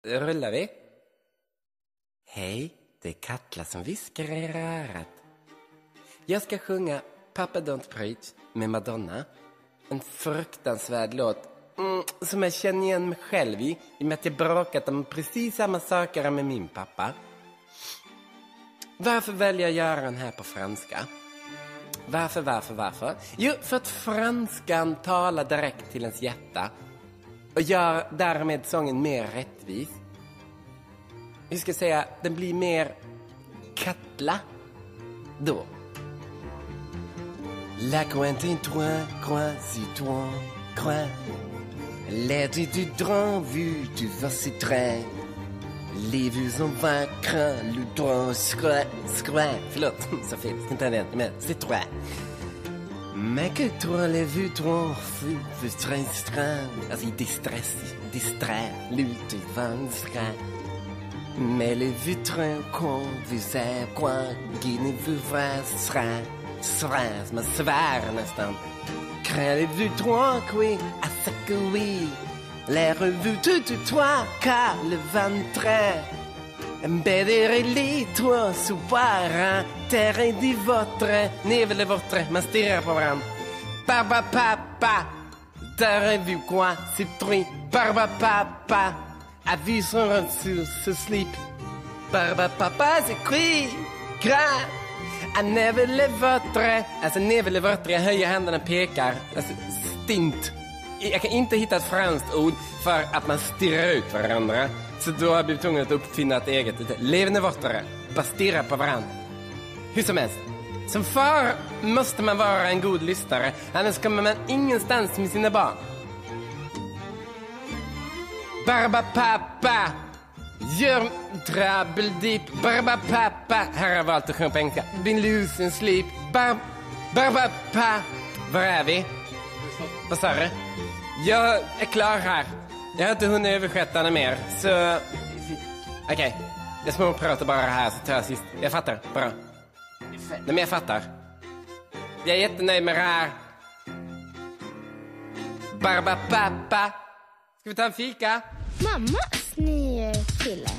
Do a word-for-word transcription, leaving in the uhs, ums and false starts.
rullar vi. Hej, det är Katla som viskar i röret. Jag ska sjunga Papa Don't Preach med Madonna. En fruktansvärd låt mm, som jag känner igen mig själv i. I och med att jag bråkat om precis samma saker med min pappa. Varför väljer jag göra den här på franska? Varför, varför, varför? Jo, för att franskan talar direkt till ens hjärta. Och gör därmed sången mer rättvis. Vi ska säga, den blir mer Katla då. La cointin toi, croix, si toi, croix. L'aide du drap vu du vassitrin. Les vues en vackra, le droit, skra, skra. Förlåt, så fel, ska inte vänta med. C'est toi. Mais que toi, les vues, toi, fou, fou, stress, stress. Alltså i distress, disträ, lute, vanskra. Mais les vues, très, con, vous êtes, quoi, guinée, vous, vrai, sra. Svär, man svär nästan. Crève-vous toi, oui, à ça que oui. L'air-vous tout toi, car le ventre. Bederi toi, soupara, terre di votre. Nevel votre, man stirrar på varann. Barba papa, där är vi quoi, c'est truy. Barba papa, à vie sur ce slip. Barba papa, c'est qui, grave. I never live votre. Alltså never live votre, jag höjer händerna, pekar. Alltså stint. Jag kan inte hitta ett franskt ord för att man stirrar ut varandra. Så då har jag blivit tvungen att uppfinna ett eget. Levande votre. Bara stirra på varandra. Hur som helst. Som far måste man vara en god lyssnare. Annars kommer man ingenstans med sina barn. Barba pappa. Gör trabeldip. Barba pappa. Här har jag valt att sjunga på engelska. Been losing sleep. Bar, barba pappa. Var är vi? Vad sa du? Jag är klar här. Jag har inte hunnit översätta den mer. Så okej, okay. Jag småpratar bara här så tar jag sist. Jag fattar, bra. Nej men jag fattar. Jag är jättenöjd med det här. Barba pappa. Ska vi ta en fika? Mammas nya kille.